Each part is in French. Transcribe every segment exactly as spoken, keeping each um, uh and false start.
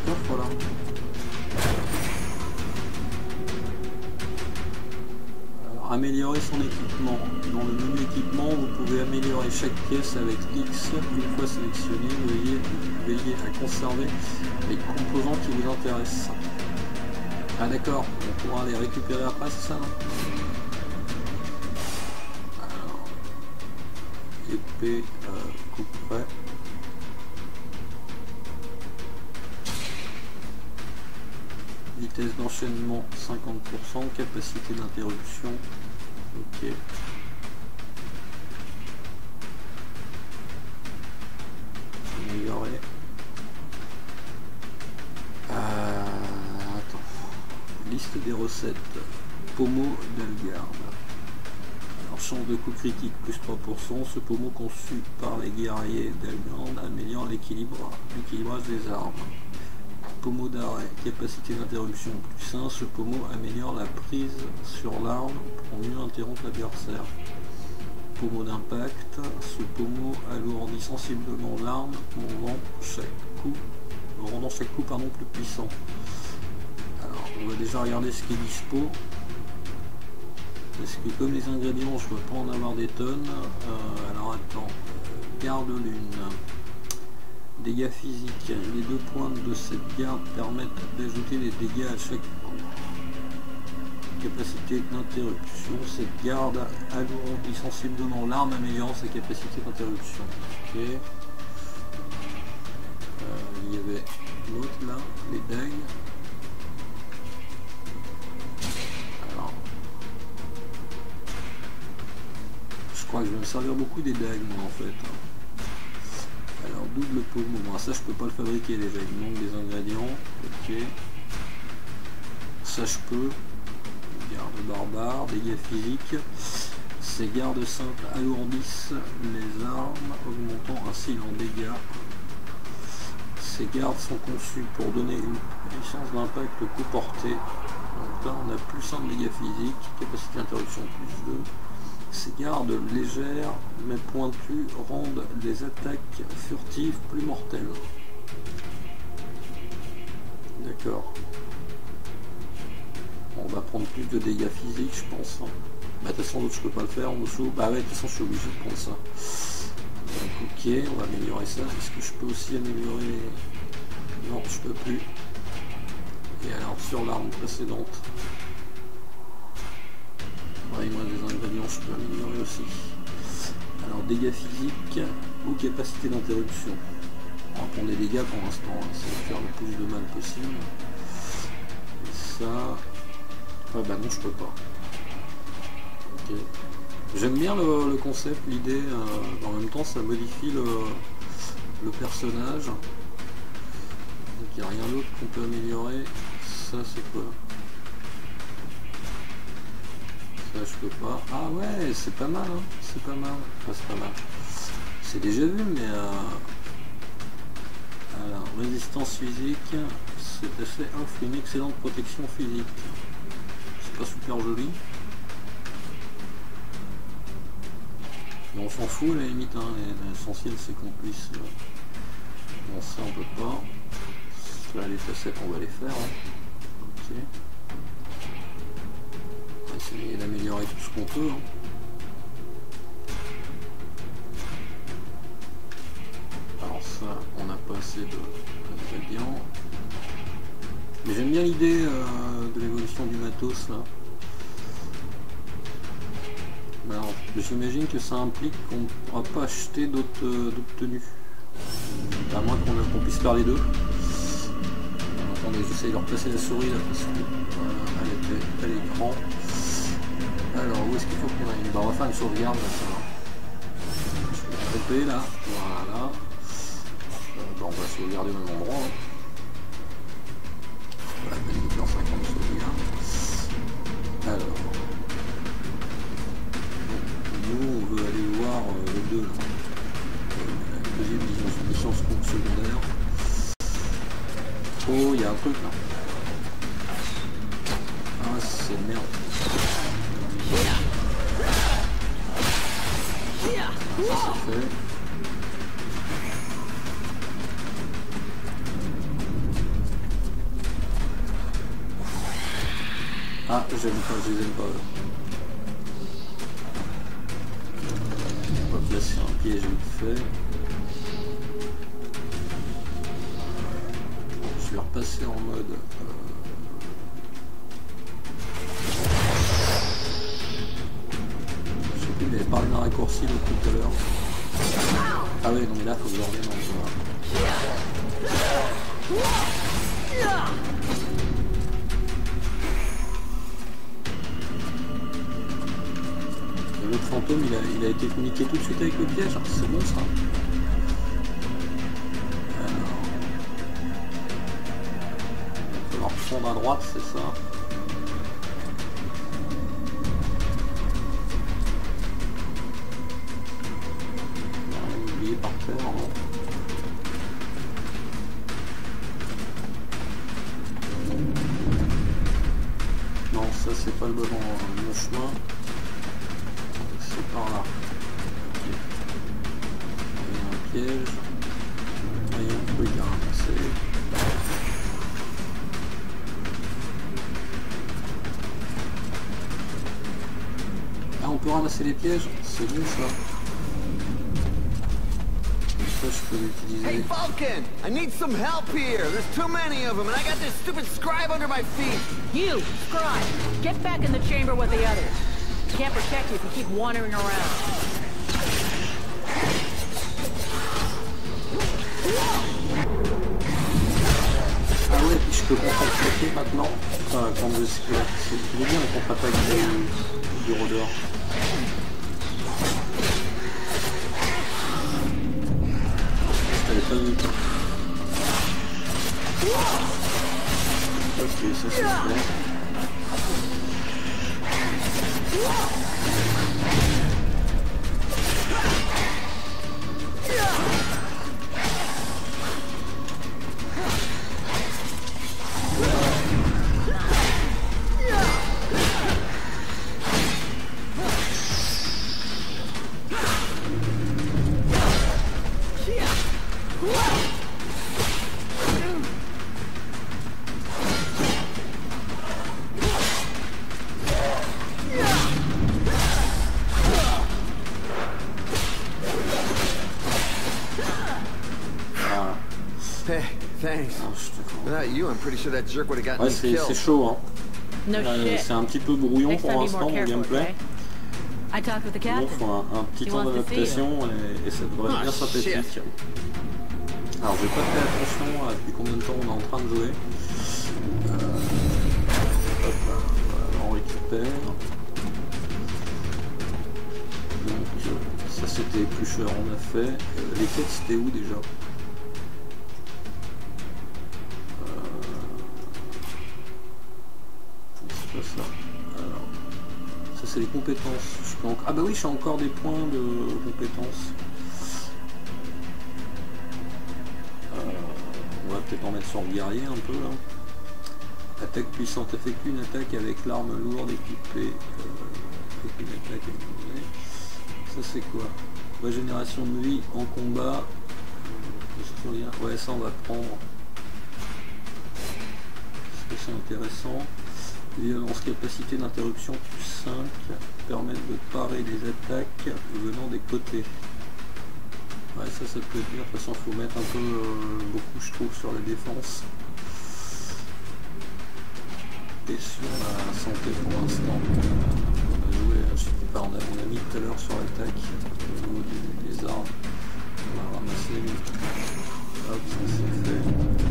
coffre là. Alors, améliorer son équipement. Dans le menu équipement, vous pouvez améliorer chaque pièce avec X. Une fois sélectionné, veuillez, veillez à conserver les composants qui vous intéressent. Ah d'accord, on pourra les récupérer après, c'est ça, non? Alors, épée, euh, coupe-près. Vitesse d'enchaînement cinquante pour cent, capacité d'interruption, ok. Améliorer. Euh, attends. Liste des recettes. Pommeau d'Algarde. Alors, chance de coup critique plus trois pour cent. Ce pommeau conçu par les guerriers d'Algarde améliore l'équilibre, l'équilibrage des armes. Pommeau d'arrêt, capacité d'interruption plus un, ce pommeau améliore la prise sur l'arme pour mieux interrompre l'adversaire. Pommeau d'impact, ce pommeau alourdit sensiblement l'arme rendant chaque coup, rendant chaque coup pardon, plus puissant. Alors on va déjà regarder ce qui est dispo. Parce que comme les ingrédients je ne peux pas en avoir des tonnes. Euh, alors attends, garde lune. Dégâts physiques. Les deux pointes de cette garde permettent d'ajouter des dégâts à chaque coup. Capacité d'interruption. Cette garde alourdit sensiblement l'arme, améliorant sa capacité d'interruption. Ok. Euh, il y avait l'autre là, les dagues. Alors, je crois que je vais me servir beaucoup des dagues moi en fait. Alors double pommeau, bon, ça je peux pas le fabriquer déjà, il manque des ingrédients, ok. Ça je peux, garde barbare, dégâts physiques. Ces gardes simples alourdissent les armes, augmentant ainsi leurs dégâts. Ces gardes sont conçus pour donner une puissance d'impact au coup porté. Donc là on a plus un de dégâts physiques, capacité d'interruption plus deux. Ces gardes légères mais pointues rendent les attaques furtives plus mortelles. D'accord. On va prendre plus de dégâts physiques je pense. Bah de toute façon l'autre je peux pas le faire en dessous. Bah ouais de toute façon je suis obligé de prendre ça. Donc ok, on va améliorer ça. Est-ce que je peux aussi améliorer? Non je peux plus. Et alors sur l'arme précédente. Ouais, moi des ingrédients je peux améliorer aussi. Alors dégâts physiques ou capacité d'interruption. On va prendre des dégâts pour l'instant, hein, ça va faire le plus de mal possible. Et ça. Ah bah non je peux pas. Ok. J'aime bien le, le concept, l'idée, euh, en même temps ça modifie le, le personnage. Donc il n'y a rien d'autre qu'on peut améliorer. Ça c'est quoi? Je peux pas. Ah ouais, c'est pas mal, hein. C'est pas mal. Enfin, c'est pas mal. C'est déjà vu, mais euh... alors, résistance physique, cet effet offre une excellente protection physique. C'est pas super joli. Mais on s'en fout à la limite, hein. L'essentiel c'est qu'on puisse. Euh... Bon, ça on peut pas. Là, les facettes, on va les faire. Hein. Ok. Essayer d'améliorer tout ce qu'on peut. Hein. Alors ça, on n'a pas assez d'ingrédients. Mais j'aime bien l'idée euh, de l'évolution du matos là. Alors, j'imagine que ça implique qu'on ne pourra pas acheter d'autres euh, tenues. À moins qu'on qu'on puisse faire les deux. Alors, attendez, j'essaie de replacer la souris là parce que voilà, elle est à l'écran. Alors où est-ce qu'il faut qu'on aille? Bah, on va faire une sauvegarde là, ça va. Je vais tromper là, voilà. Euh, bah, on va sauvegarder au même endroit. Hein. Voilà, peine de faire cinquante de sauvegarde. Alors. Nous on veut aller voir euh, les deux là. Euh, la deuxième mission, mission secondaire. Oh il y a un truc là. Ah c'est merde. Ça c'est fait. J'aime pas, je les aime pas. On va placer un piège vite fait. Je vais repasser en mode. Euh... Je sais plus, il avait parlé d'un raccourci le tout à l'heure. Ah ouais, non mais là faut que je revienne en joie. L'autre fantôme il a, il a été communiqué tout de suite avec le piège, c'est bon ça. Alors, il va falloir prendre à droite, c'est ça. On a oublié par terre, non. Non, ça c'est pas le bon, bon chemin. C'est par là. Il y a un piège. Il y a un truc à ramasser. Ah, on peut ramasser les pièges? C'est bon ça. Ça je peux l'utiliser. Hey Falcon, I need some help here. There's too many of them, and I got this stupid scribe under my feet. You, scribe, get back in the chamber with the others. Can't protect you if you keep wandering around. Ah ouais, puis je peux contre-attaquer maintenant. Enfin, quand je sais c'est bien la contre-attaque du, du rôdeur. Je t'avais pas vu. Ok, ça c'est clair. Ouais, c'est chaud, hein. No euh, c'est un petit peu brouillon pour l'instant au gameplay. Donc il faut un, un petit temps d'adaptation et, et ça devrait être bien sympathique. Alors j'ai pas fait attention à depuis combien de temps on est en train de jouer. Euh, hop là, voilà, on récupère. Donc ça c'était éplucheur, on a fait. Euh, les quêtes c'était où déjà? Ça. Alors, ça c'est les compétences. Je peux en... Ah bah oui, j'ai encore des points de compétences. Euh, on va peut-être en mettre sur le guerrier un peu là. Attaque puissante, effectue une attaque avec l'arme lourde équipée. Euh, avec une attaque équipée. Ça c'est quoi? Régénération de vie en combat. Euh, ouais, ça on va prendre. Parce que c'est intéressant. Violence, capacité d'interruption plus cinq, permettre de parer des attaques venant des côtés. Ouais, ça, ça peut être bien. De toute façon, il faut mettre un peu euh, beaucoup, je trouve, sur la défense. Et sur la santé pour l'instant. On a joué, je sais pas, on a, on a mis tout à l'heure sur l'attaque au niveau des, des armes. On va ramasser. Hop, ça c'est fait.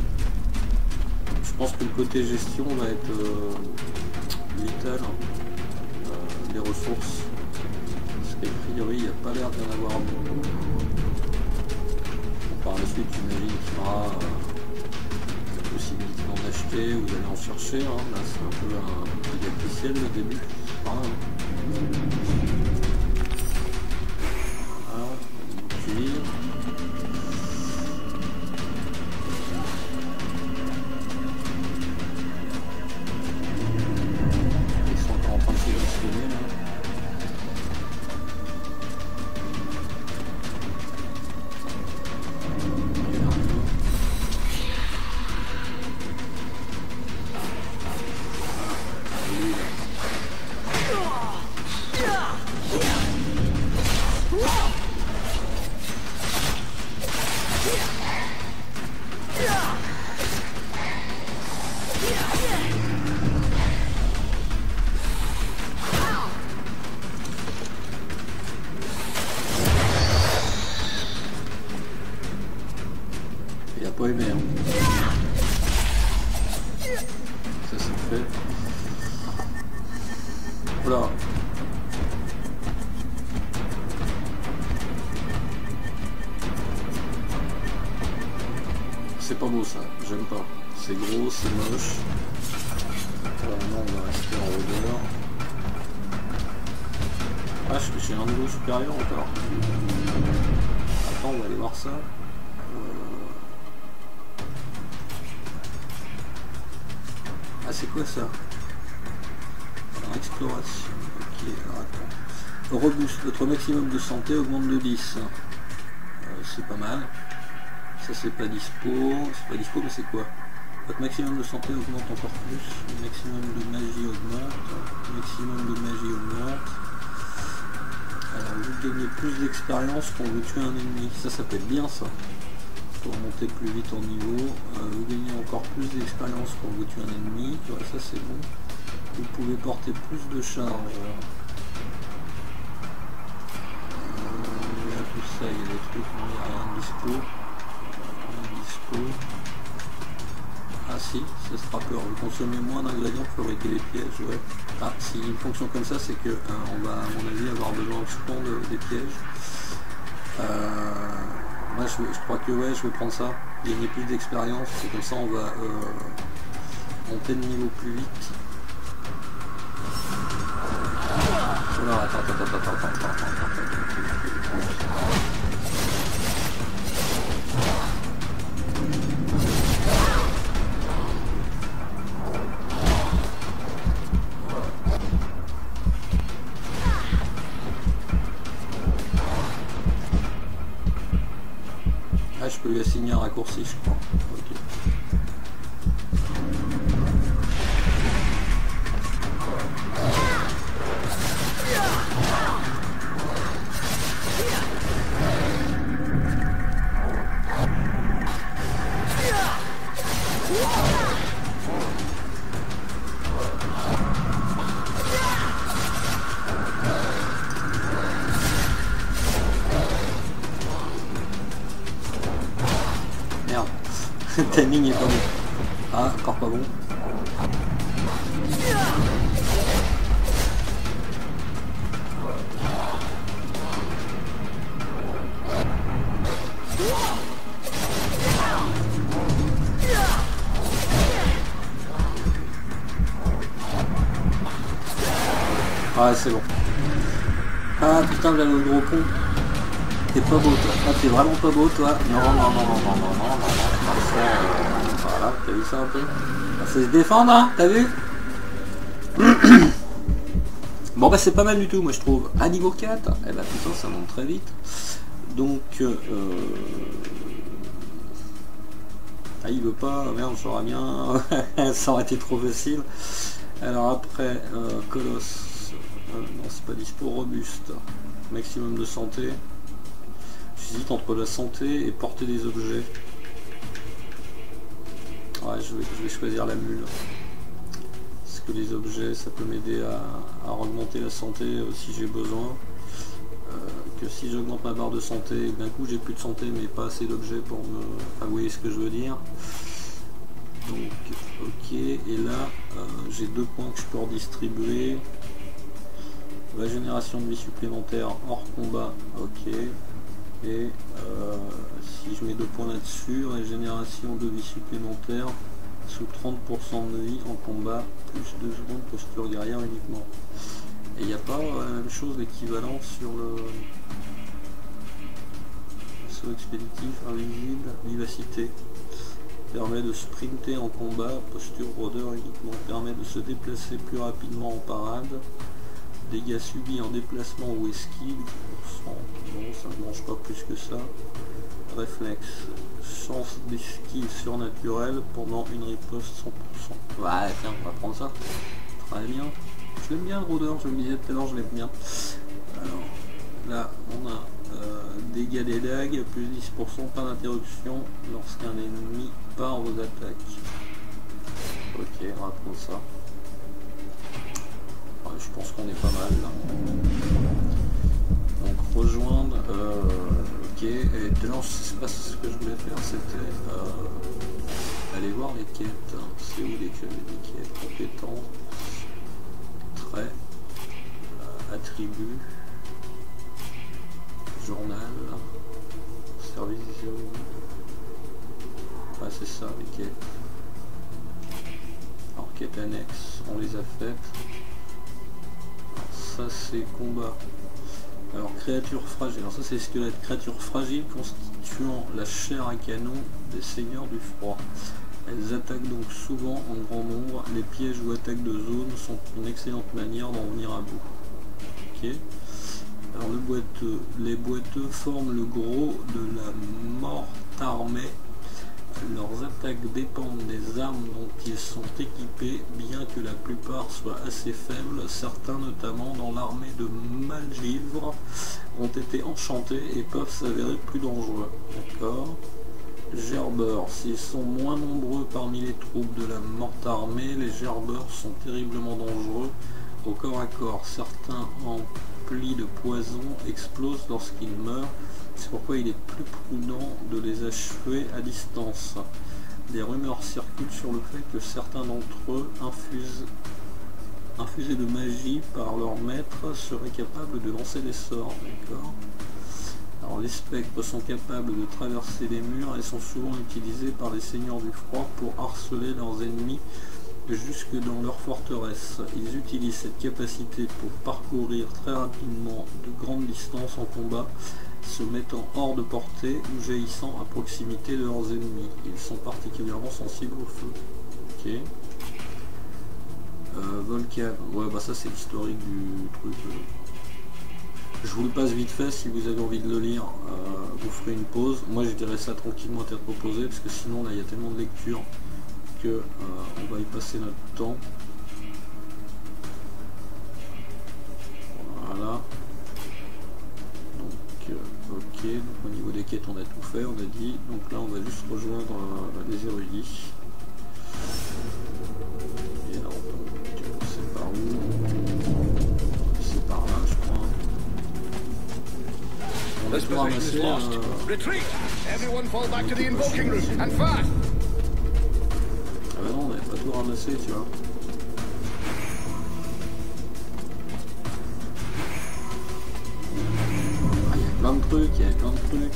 Je pense que le côté gestion va être euh, vital, euh, les ressources, parce qu'a priori il n'y a pas l'air d'en avoir beaucoup. Bon, par la suite j'imagine qu'il y aura euh, la possibilité d'en acheter ou d'aller en chercher, hein. Là c'est un peu un, un artificiel le début, c'est pas grave. Voilà, on va cuire. pas aimé. Hein. Ça c'est fait. Voilà. C'est pas beau ça, j'aime pas. C'est gros, c'est moche. Vraiment on va rester en rôdeur. Ah, j'ai un niveau supérieur encore. Attends, on va aller voir ça. Euh... Ah, c'est quoi ça? Alors, exploration. Ok, alors attends. Robuste, votre maximum de santé augmente de dix. Euh, c'est pas mal. Ça, c'est pas dispo. C'est pas dispo, mais c'est quoi? Votre maximum de santé augmente encore plus. Le maximum de magie augmente. Le maximum de magie augmente. Alors, vous gagnez plus d'expérience quand vous tuez un ennemi. Ça, ça peut être bien, ça. Pour monter plus vite en niveau. Euh, vous gagnez encore plus d'expérience quand vous tuez un ennemi. Ouais, ça, c'est bon. Vous pouvez porter plus de charge. Euh, il y a tout ça, il y a des trucs, mais il n'y a rien de dispo. Rien de dispo. Ah si, ça sera peur. Vous consommez moins d'ingrédients pour fabriquer les pièges, ouais. Ah, si une fonction comme ça, c'est que hein, on va, à mon avis, avoir besoin souvent de, des pièges. Euh, moi, je, je crois que ouais, je vais prendre ça. Gagner plus d'expérience, c'est comme ça, on va euh, monter de niveau plus vite. Alors, attends, attends, attends, attends, attends, attends, attends. Ah, je peux lui assigner un raccourci, je crois. Ok. Merde, le timing est pas bon. Ah, encore pas bon. Ah, c'est bon. Ah putain, là le gros con. T'es pas beau toi. Ah, t'es vraiment pas beau toi. Non, non, non, non, non, non, non, non, non, non. Voilà, t'as vu ça un peu? Ça se défendre, hein, t'as vu? Bon bah c'est pas mal du tout, moi je trouve. À niveau quatre, eh bah putain, ça monte très vite. Donc, euh... ah, il veut pas, merde, j'aurais bien... ça aurait été trop facile. Alors après, euh, Colosse, euh, non c'est pas dispo, robuste, maximum de santé. J'hésite entre la santé et porter des objets. Ouais, je vais, je vais choisir la mule. Parce que les objets, ça peut m'aider à, à augmenter la santé euh, si j'ai besoin. Euh, que si j'augmente ma barre de santé, d'un coup j'ai plus de santé mais pas assez d'objets pour me... Enfin, vous voyez ce que je veux dire. Donc ok, et là euh, j'ai deux points que je peux redistribuer. La génération de vie supplémentaire hors combat, ok. Et euh, si je mets deux points là-dessus, régénération de vie supplémentaire sous trente pour cent de vie en combat, plus deux secondes posture guerrière uniquement. Et il n'y a pas euh, la même chose, l'équivalent sur le saut expéditif, invisible, vivacité. Permet de sprinter en combat, posture rôdeur uniquement, permet de se déplacer plus rapidement en parade, dégâts subis en déplacement ou esquive, dix pour cent, non ça ne mange pas plus que ça, réflexe, chance d'esquive surnaturelle pendant une riposte cent pour cent. Ouais tiens, on va prendre ça, très bien, je l'aime bien le rôdeur, je le disais tout à l'heure, je l'aime bien. Alors là on a euh, dégâts des dagues, plus dix pour cent, pas d'interruption lorsqu'un ennemi part vos attaques. Ok, on va prendre ça. Ouais, je pense qu'on est pas mal là. Donc rejoindre, euh, ok, Ok, et non, je sais pas ce que je voulais faire, c'était euh, aller voir les quêtes. C'est où les, les quêtes? Compétences, traits, euh, attributs, journal, service zéro. Ah, c'est ça, les quêtes. Alors, quêtes annexes, on les a faites. Alors, ça, c'est combat. Alors, créatures fragiles. Alors, ça, c'est squelette. Créatures fragiles constituant la chair à canon des seigneurs du froid. Elles attaquent donc souvent en grand nombre. Les pièges ou attaques de zone sont une excellente manière d'en venir à bout. Ok. Alors, le boiteux. Les boiteux forment le gros de la morte armée. Leurs attaques dépendent des armes dont ils sont équipés, bien que la plupart soient assez faibles. Certains, notamment dans l'armée de Malgivre, ont été enchantés et peuvent s'avérer plus dangereux. D'accord. Gerbeurs. S'ils sont moins nombreux parmi les troupes de la morte armée, les gerbeurs sont terriblement dangereux au corps à corps. Certains emplis de poison explosent lorsqu'ils meurent. C'est pourquoi il est plus prudent de les achever à distance. Des rumeurs circulent sur le fait que certains d'entre eux, infusent, infusés de magie par leur maître, seraient capables de lancer des sorts. D'accord. Alors les spectres sont capables de traverser les murs et sont souvent utilisés par les seigneurs du froid pour harceler leurs ennemis jusque dans leur forteresse. Ils utilisent cette capacité pour parcourir très rapidement de grandes distances en combat, se mettant hors de portée ou jaillissant à proximité de leurs ennemis. Ils sont particulièrement sensibles au feu. Ok. Euh, Volcan. Ouais, bah ça c'est l'historique du truc. Je vous le passe vite fait, si vous avez envie de le lire, euh, vous ferez une pause. Moi je dirais ça tranquillement à tête reposée, parce que sinon là il y a tellement de lecture que euh, on va y passer notre temps. Voilà. Donc euh, ok, donc au niveau des quêtes on a tout fait, on a dit. Donc là on va juste rejoindre euh, les érudits. Et alors donc c'est par où? C'est par là je crois. On a tout ramassé. Euh... Retreat! Everyone fall back to the invoking room and fast! Ah bah non, on n'avait pas tout ramassé, tu vois. Ah, il y a plein de trucs, il y a plein de trucs.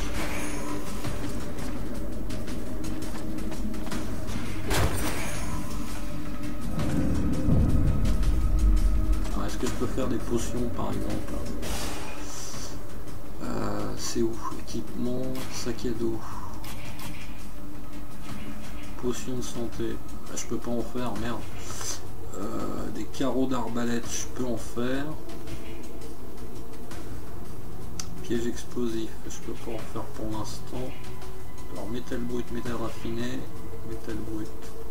Alors, est-ce que je peux faire des potions, par exemple? euh, C'est où? Équipement, sac à dos. Potion de santé, ah, je peux pas en faire, merde. Euh, des carreaux d'arbalète, je peux en faire. Piège explosif, je peux pas en faire pour l'instant. Alors métal brut, métal raffiné, métal brut.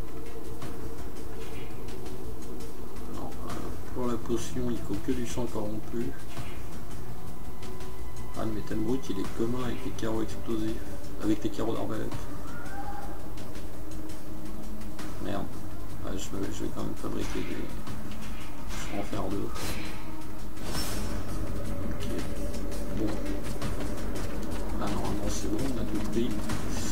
Alors, euh, pour la potion, il faut que du sang corrompu. Ah, le métal brut, il est commun avec les carreaux explosifs, avec les carreaux d'arbalète. Merde, ouais, je, vais, je vais quand même fabriquer des... Je vais en faire deux. Ok, bon. Là normalement c'est bon, on a tout pris.